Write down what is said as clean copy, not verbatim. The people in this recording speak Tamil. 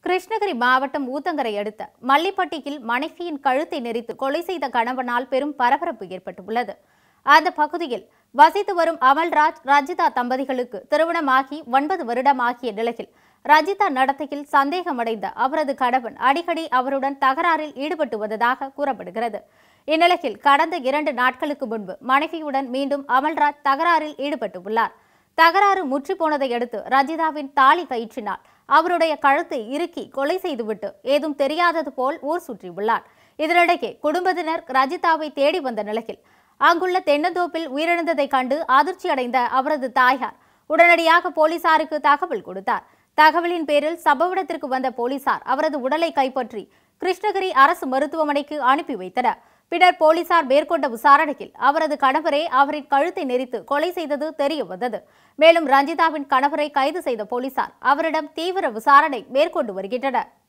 கிருஷ்ணகிரி மாவட்டம் ஊத்தங்கரை அடுத்த மல்லிப்பட்டியில் மனைவியின் கழுத்தை நெரித்து கொலை செய்த கணவனால் பெரும் பரபரப்பு ஏற்பட்டுள்ளது. அந்த பகுதியில் வசித்து வரும் அமல்ராஜ், ரஜிதா தம்பதிகளுக்கு திருமணமாகி 9 வருடமாகிய நிலையில் ரஜிதா நடத்தையில் சந்தேகமடைந்த அவரது கணவன் அடிக்கடி அவருடன் தகராறில் ஈடுபட்டு வந்ததாக கூறப்படுகிறது. இந்நிலையில் கடந்த 2 நாட்களுக்கு முன்பு மனைவியுடன் மீண்டும் அமல்ராஜ் தகராறில் ஈடுபட்டுள்ளார். தகராறு முற்றிப்போனதை அடுத்து ரஜிதாவின் தாலி கயிற்றினால் அவருடைய கழுத்தை இறுக்கி கொலை செய்துவிட்டு ஏதும் தெரியாதது போல் ஊர் சுற்றியுள்ளார். இதனிடையே குடும்பத்தினர் ரஜிதாவை தேடி வந்த நிலையில் அங்குள்ள தென்னந்தோப்பில் உயிரிழந்ததை கண்டு அதிர்ச்சியடைந்த அவரது தாயார் உடனடியாக போலீசாருக்கு தகவல் கொடுத்தார். தகவலின் பேரில் சம்பவ இடத்திற்கு வந்த போலீசார் அவரது உடலை கைப்பற்றி கிருஷ்ணகிரி அரசு மருத்துவமனைக்கு அனுப்பி வைத்தனர். பின்னர் போலீசார் மேற்கொண்ட விசாரணையில் அவரது கணவரே அவரின் கழுத்தை நெரித்து கொலை செய்தது தெரிய வந்தது. மேலும் ரஞ்சிதாவின் கணவரை கைது செய்த போலீசார் அவரிடம் தீவிர விசாரணை மேற்கொண்டு வருகின்றனர்.